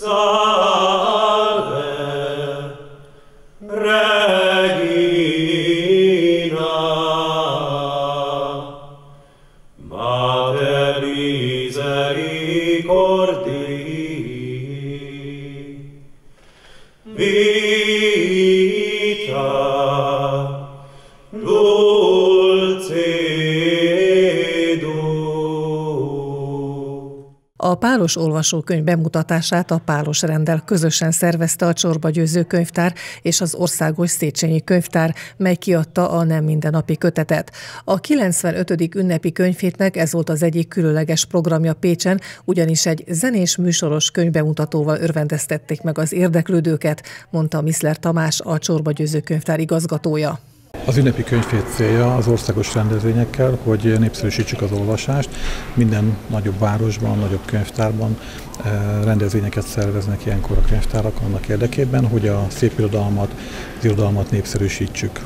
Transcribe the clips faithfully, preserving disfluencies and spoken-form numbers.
A Pálos olvasókönyv bemutatását a Pálos renddel közösen szervezte a Csorba Győző Könyvtár és az Országos Széchenyi Könyvtár, mely kiadta a Nem mindennapi kötetet. A kilencvenötödik ünnepi könyvhétnek ez volt az egyik különleges programja Pécsen, ugyanis egy zenés műsoros könyvbemutatóval örvendeztették meg az érdeklődőket, mondta Miszler Tamás, a Csorba Győző Könyvtár igazgatója. Az ünnepi könyvhét célja az országos rendezvényekkel, hogy népszerűsítsük az olvasást. Minden nagyobb városban, nagyobb könyvtárban rendezvényeket szerveznek ilyenkor a könyvtárak annak érdekében, hogy a szép irodalmat, az irodalmat népszerűsítsük.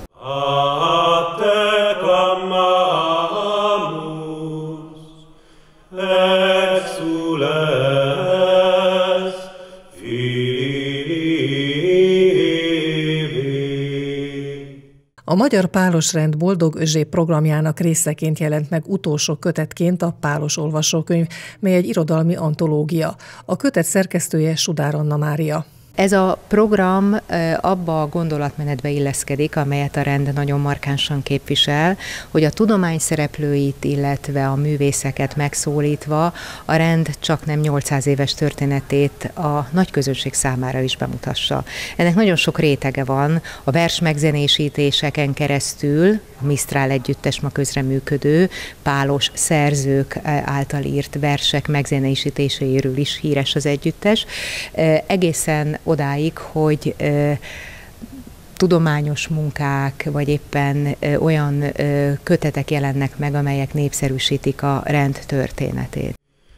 A Magyar Pálos Rend Boldog Özséb programjának részeként jelent meg utolsó kötetként a Pálos olvasókönyv, mely egy irodalmi antológia. A kötet szerkesztője Sudár Anna Mária. Ez a program abba a gondolatmenetbe illeszkedik, amelyet a rend nagyon markánsan képvisel, hogy a tudomány szereplőit, illetve a művészeket megszólítva a rend csaknem nyolcszáz éves történetét a nagy közönség számára is bemutassa. Ennek nagyon sok rétege van, a vers megzenésítéseken keresztül, a Misztrál együttes ma közreműködő, pálos szerzők által írt versek megzenésítéséről is híres az együttes, egészen odáig, hogy ö, tudományos munkák, vagy éppen ö, olyan ö, kötetek jelennek meg, amelyek népszerűsítik a rend történetét.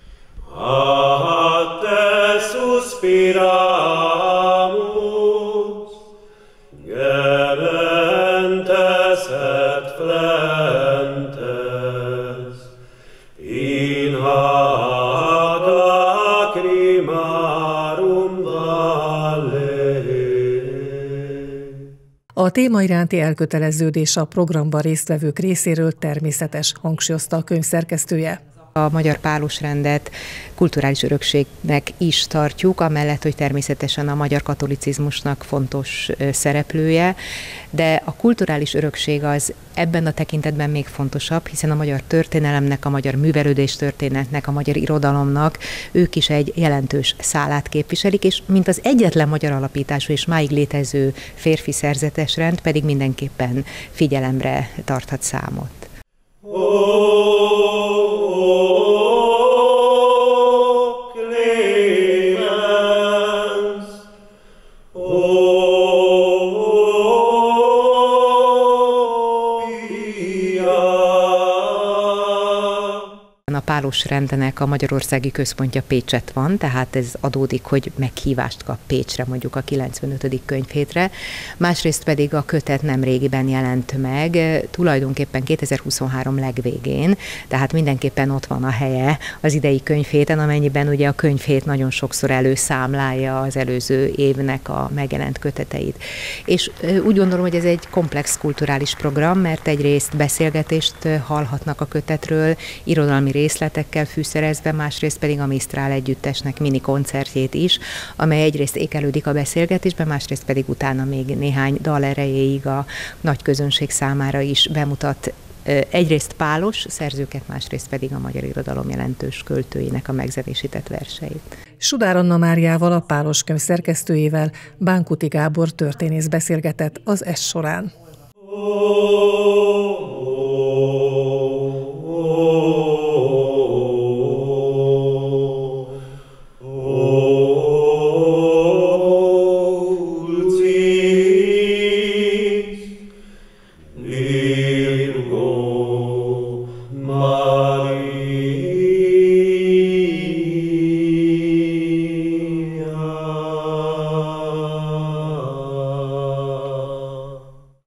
A téma iránti elköteleződés a programban résztvevők részéről természetes, hangsúlyozta a könyv szerkesztője. A Magyar Pálos rendet kulturális örökségnek is tartjuk, amellett, hogy természetesen a magyar katolicizmusnak fontos szereplője, de a kulturális örökség az ebben a tekintetben még fontosabb, hiszen a magyar történelemnek, a magyar művelődés történetnek, a magyar irodalomnak ők is egy jelentős szálát képviselik, és mint az egyetlen magyar alapítású és máig létező férfi szerzetes rend pedig mindenképpen figyelemre tarthat számot. A Pálos rendnek a magyarországi központja Pécsett van, tehát ez adódik, hogy meghívást kap Pécsre mondjuk a kilencvenötödik könyvhétre. Másrészt pedig a kötet nemrégiben jelent meg, tulajdonképpen kétezer-huszonhárom legvégén, tehát mindenképpen ott van a helye az idei könyvhéten, amennyiben ugye a könyvhét nagyon sokszor előszámlálja az előző évnek a megjelent köteteit. És úgy gondolom, hogy ez egy komplex kulturális program, mert egyrészt beszélgetést hallhatnak a kötetről, irodalmi részletekkel fűszerezve, másrészt pedig a Misztrál együttesnek mini koncertjét is, amely egyrészt ékelődik a beszélgetésben, másrészt pedig utána még néhány dal erejéig a nagy közönség számára is bemutat egyrészt pálos szerzőket, másrészt pedig a magyar irodalom jelentős költőinek a megzenésített verseit. Sudár Anna Máriával, a Pálos könyv szerkesztőjével Bánkuti Gábor történész beszélgetett az est során.